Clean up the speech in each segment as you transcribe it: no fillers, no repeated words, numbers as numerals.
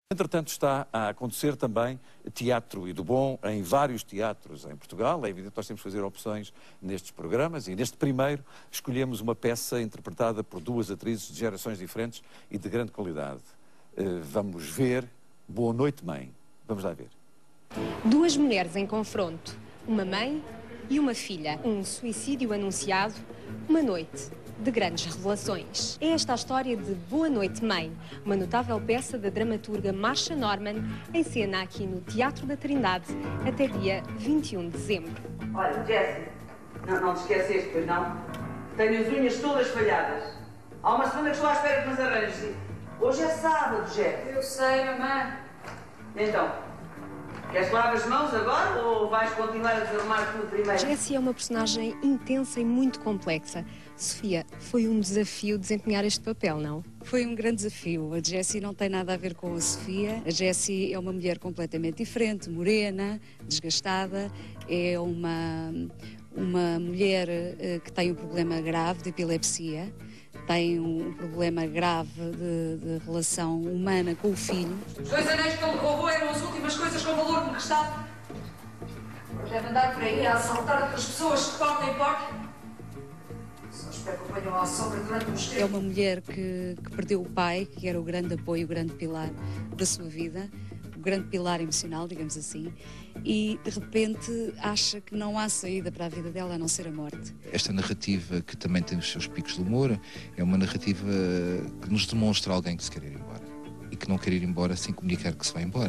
Entretanto, está a acontecer também teatro e do bom em vários teatros em Portugal. É evidente que nós temos que fazer opções nestes programas e neste primeiro escolhemos uma peça interpretada por duas atrizes de gerações diferentes e de grande qualidade. Vamos ver Boa Noite, Mãe. Vamos lá ver. Duas mulheres em confronto, uma mãe e uma filha. Um suicídio anunciado, uma noite de grandes revelações. É esta a história de Boa Noite, Mãe, uma notável peça da dramaturga Marsha Norman, em cena aqui no Teatro da Trindade, até dia 21 de dezembro. Olha, Jessie, não te esqueceste, pois não? Tenho as unhas todas falhadas. Há uma semana que estou à espera que nos arranjes. Hoje é sábado, Jessie. Eu sei, mamãe. Então, queres que lave as mãos agora ou vais continuar a desarrumar tudo primeiro? Jessie é uma personagem intensa e muito complexa. Sofia, foi um desafio desempenhar este papel, não? Foi um grande desafio. A Jessie não tem nada a ver com a Sofia. A Jessie é uma mulher completamente diferente, morena, desgastada. É uma mulher que tem um problema grave de epilepsia. Tem um problema grave de relação humana com o filho. Os 2 anéis que ele roubou eram as últimas coisas com valor que me restavam. Deve andar por aí a assaltar outras pessoas que faltam em porta. Só espero que apanham à sombra durante uns tempos. É uma mulher que perdeu o pai, que era o grande apoio, o grande pilar da sua vida, o grande pilar emocional, digamos assim, e de repente acha que não há saída para a vida dela a não ser a morte. Esta narrativa, que também tem os seus picos de humor, é uma narrativa que nos demonstra alguém que se quer ir embora e que não quer ir embora sem comunicar que se vai embora.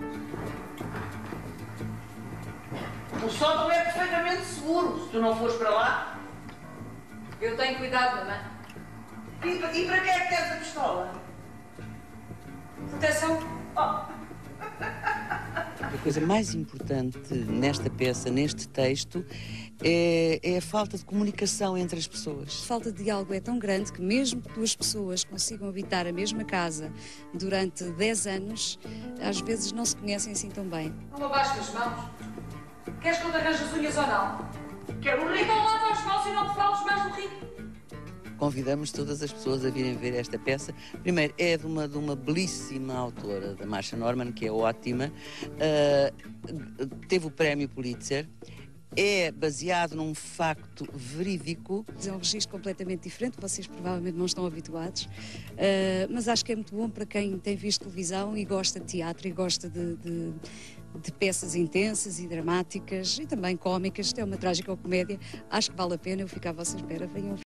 O sótão é perfeitamente seguro. Se tu não fores para lá... Eu tenho cuidado, mamãe. E para que é que queres a pistola? Proteção. A coisa mais importante nesta peça, neste texto, é a falta de comunicação entre as pessoas. A falta de diálogo é tão grande que mesmo que duas pessoas consigam habitar a mesma casa durante 10 anos, às vezes não se conhecem assim tão bem. Não lavaste as mãos. Queres que eu te arranje as unhas ou não? Quero um rico. Então lava as mãos e não te fales mais do rico. Convidamos todas as pessoas a virem ver esta peça. Primeiro, é de uma belíssima autora, da Marsha Norman, que é ótima. Teve o prémio Pulitzer. É baseado num facto verídico. É um registro completamente diferente, vocês provavelmente não estão habituados, mas acho que é muito bom para quem tem visto televisão e gosta de teatro e gosta de peças intensas e dramáticas e também cómicas. Isto é uma trágica comédia, acho que vale a pena. Eu fico à vossa espera, venham